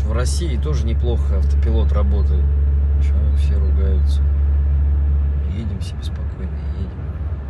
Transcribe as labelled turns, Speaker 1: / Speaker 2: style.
Speaker 1: что в России тоже неплохо автопилот работает. Чего все ругаются? Едем себе спокойно, едем.